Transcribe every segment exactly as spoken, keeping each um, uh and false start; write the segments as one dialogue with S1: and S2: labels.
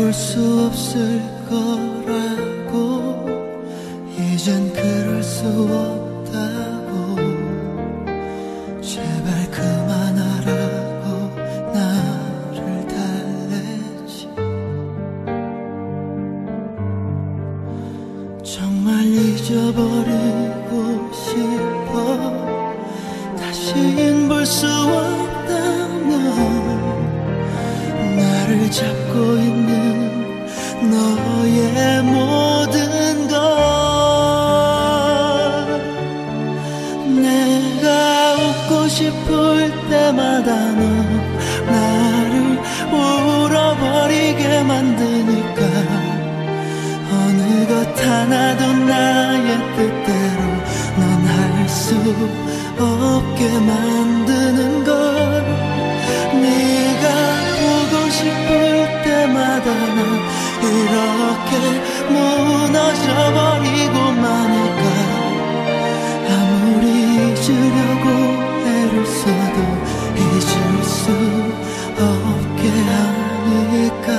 S1: 볼 수 없을 거라고, 이젠 그럴 수 없다고, 제발 그만하라고 나를 달랬지. 정말 잊어버리고 싶어. 다신 볼 수 없다면 나를 잡고 있는 너의 모든 것, 내가 웃고 싶을 때마다 너 나를 울어버리게 만드니까, 어느 것 하나도 나의 뜻대로 넌 할 수 없게 만드는 걸. 네가 보고 싶을 때마다 난 이렇게 무너져버리고 마니까, 아무리 잊으려고 애를 써도 잊을 수 없게 하니까.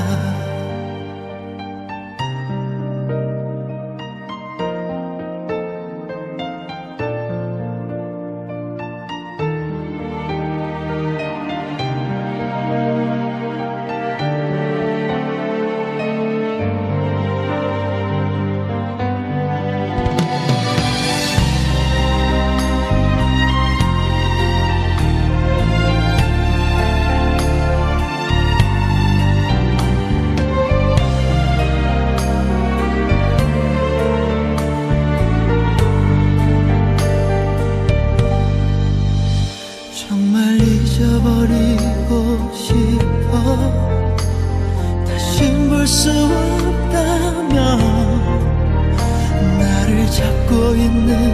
S1: 정말 잊어버리고 싶어. 다신 볼 수 없다면 나를 잡고 있는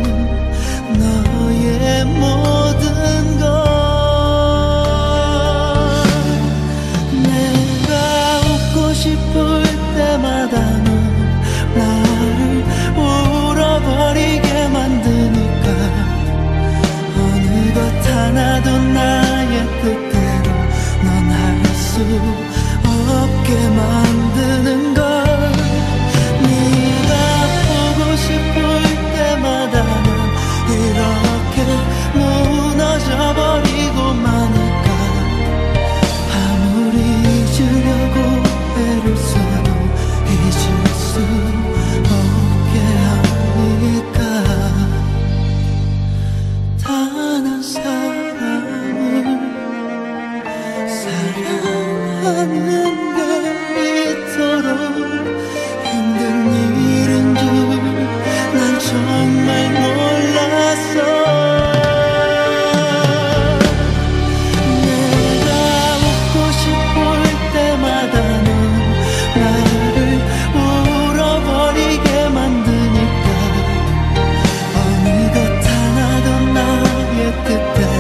S1: 너의 모든 것, 내가 웃고 싶을 때마다 넌 나를 울어버리게 만드니까, 어느 것 하나도 나의 뜻대로 넌 할 수 없게 만드는 걸. 네가 보고 싶을 때마다 난 이렇게 무너져버리고 마니까, 아무리 잊으려고 애를 써도 잊을 수 없게 하니까. 단 한 사람을 사랑하는데 이토록 힘든 일인 줄 난 정말 몰랐어. 내가 웃고 싶을 때마다 넌 나를 울어버리게 만드니까, 어느 것 하나도 나의 뜻대로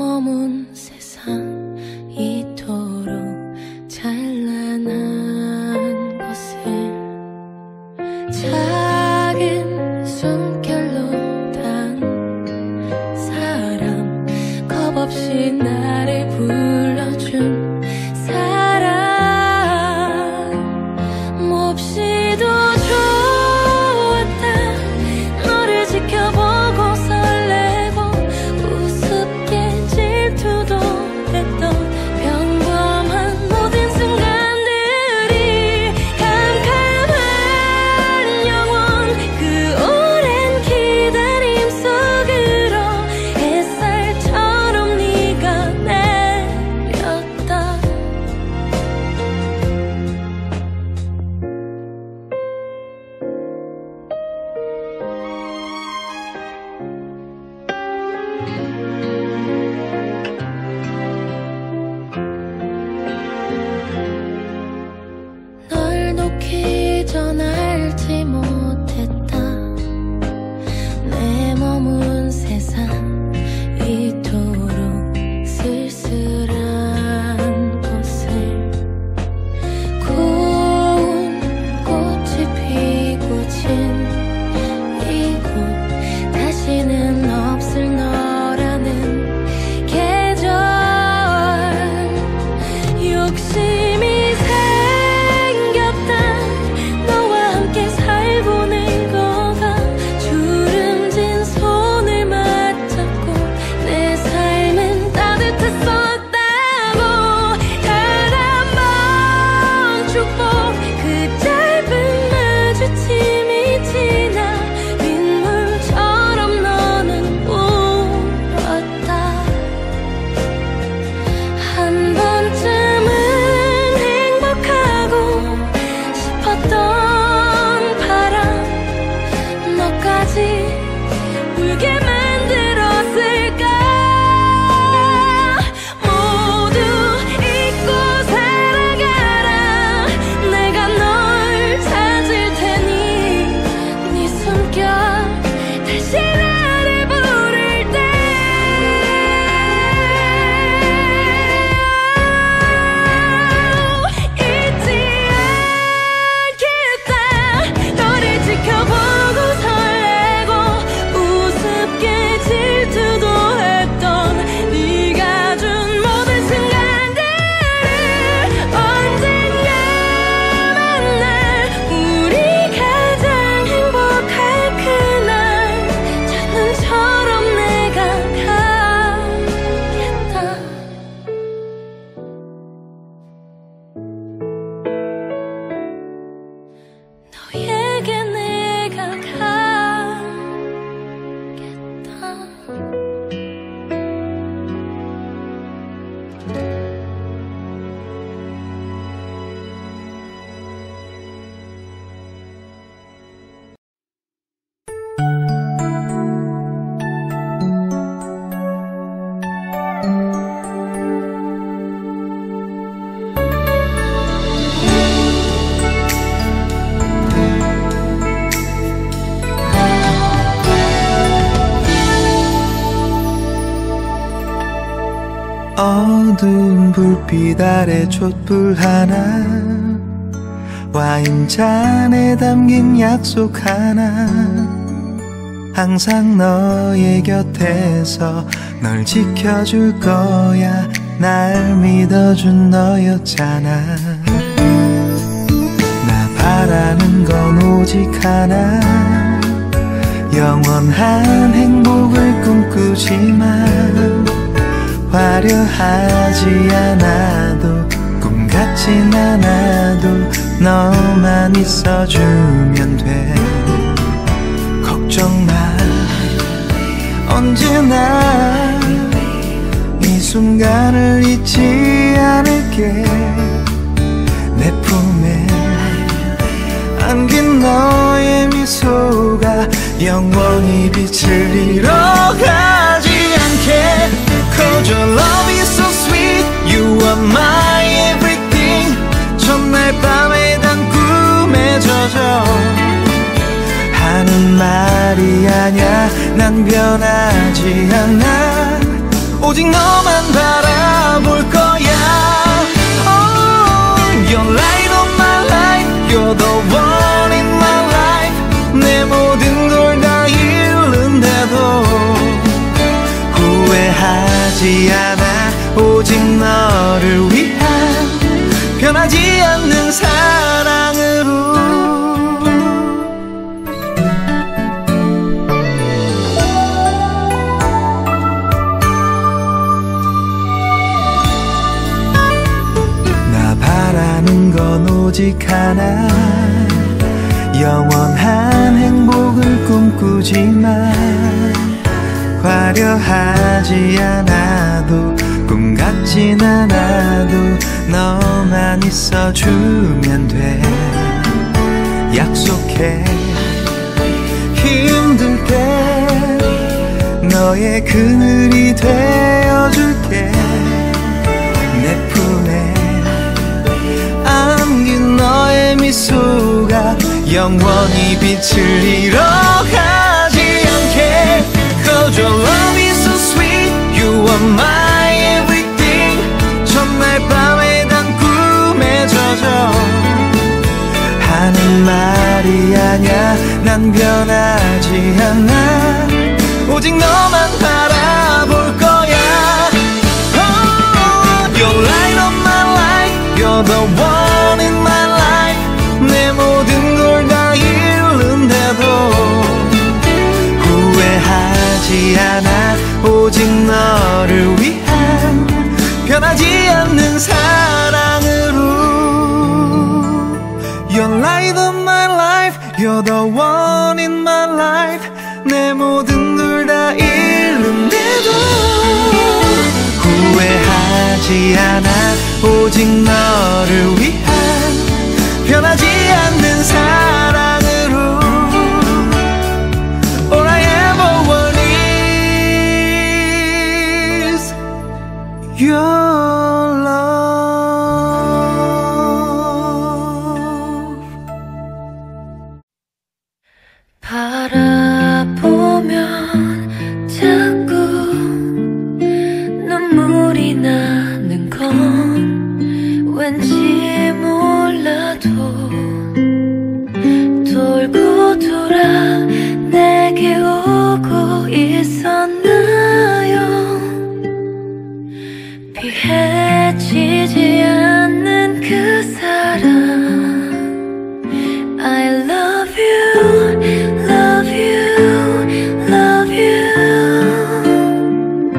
S2: 머문 세상 이토록 찬란한 곳을 작은 숨결로 단 사람 겁없이 나를 불러준 사람 몹시도 좋았다 너를 지켜보고 설레고 우습게 질투도 했던 평범한 모든 순간들이 캄캄한 영원 그 오랜 기다림 속으로 햇살처럼 네가 내렸다 널 놓기 전 알지 못했다 내 머문 세상 이토록 쓸쓸한 곳을 고운 꽃이 피고 진 이곳 다시는 없을 너라는 계절 욕심이 생겼다 너와 함께 살고는 거가 주름진 손을 맞잡고 내 삶은 따뜻했었다고 단 한 번 축복 그 짧은 마주침이 지나 빗물처럼 너는 울었다 한 번쯤은 행복하고 싶었던 바람 너까지 울게 만들었을까 모두 잊고 살아가라 내가 널 찾을 테니 네 숨결 다시 나를 부를 때 잊지 않겠다 너를 지켜보고 설레고 우습게 질투도 했던 네가 준 모든 순간들을 언젠가 만날 우리 가장 행복할 그날 첫눈처럼 내가 가겠다 너에게 내가 가겠다
S1: 어두운 불빛 아래 촛불 하나 와인잔에 담긴 약속 하나 항상 너의 곁에서 널 지켜줄 거야 날 믿어준 너였잖아 나 바라는 건 오직 하나 영원한 행복을 꿈꾸지만 화려하지 않아도 꿈 같진 않아도 너만 있어주면 돼 걱정 마 언제나 이 순간을 잊지 않을게 내 품에 안긴 너의 미소가 영원히 빛을 잃어가지 않게 Cause your love is so sweet You are my everything 첫날 밤에 단 꿈에 젖어 하는 말이 아냐 난 변하지 않아 오직 너만 바라볼 거야. Oh, you're light of my life, you're the one in my life. 내 모든 걸 다 잃는데도 후회하지 않아. 오직 너를 위한 변하지 않는 사랑으로. 나 바라는 건 오직 하나, 영원한 행복을 꿈꾸지만 화려하지 않아도 꿈 같진 않아도 너만 있어주면 돼. 약속해. 힘들 때 너의 그늘이 되어줄게. 내 품에 안긴 너의 미소가 영원히 빛을 잃어가지 않게. Cause your love is so sweet, you are my everything. 첫날 밤에 단 꿈에 젖어 하는 말이 아냐. 난 변하지 않아. 오직 너만 바라볼 거야. Oh, you're light of my life, you're the one in my life. 내 모든 걸 다 잃는데도 후회하지 않아. 오직 너를 위한 변하지 않는 사랑으로. You're light of my life, you're the one in my life. 내 모든 걸 다 잃는데도 후회하지 않아. 오직 너를 위한 변하지 않는 사랑으로. All I ever want is your love.
S2: 바라보면 자꾸 눈물이 나는 건 왠지 몰라도 돌고 돌아 내게 오고 있었나요. 피해지지 않는 그 사람. I love you, love you, love you.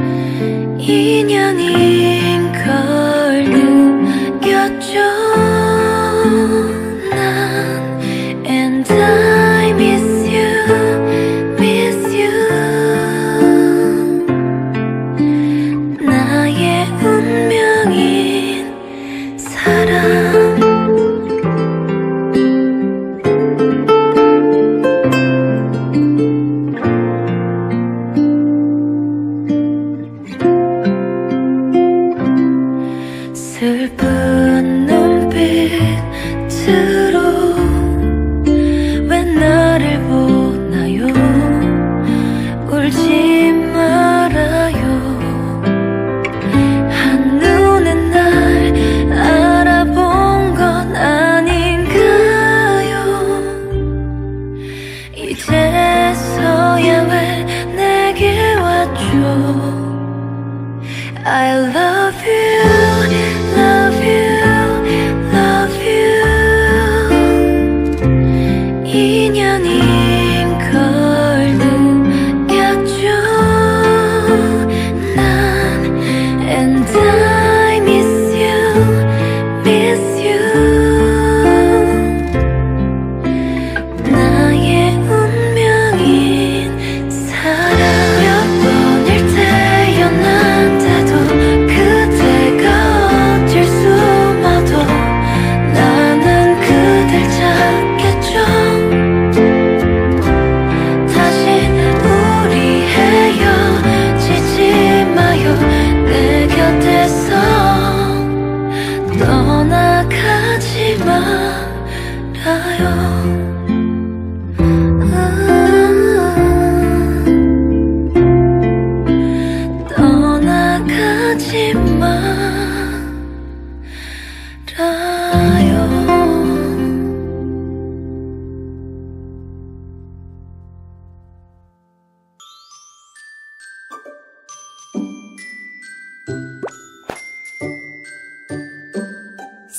S2: 인연인 걸 느꼈죠. 난 and I miss you, miss you. 나의 운명인 사람. 슬픈 눈빛으로 왜 나를 보나요. 울지 말아요. 한눈에 날 알아본 건 아닌가요. 이제서야 왜 내게 왔죠. I love you, love you, love you. 인연인 걸 느꼈죠. 난 and I miss you, miss you. 나의 운명인 사람. 몇 번을 태어난데도 그대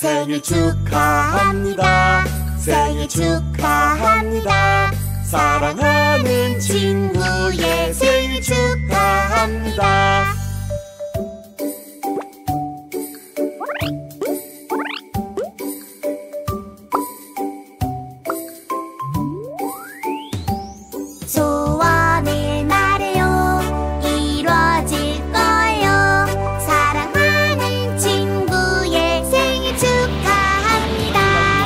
S3: 생일 축하합니다. 생일 축하합니다. 사랑하는 친구의 생일 축하합니다. 소원을 말해요. 이루어질 거예요. 사랑하는 친구의 생일 축하합니다.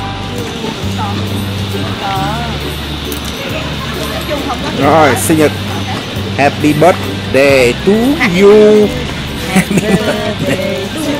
S4: Rồi, sinh nhật Happy birthday to you. Happy birthday to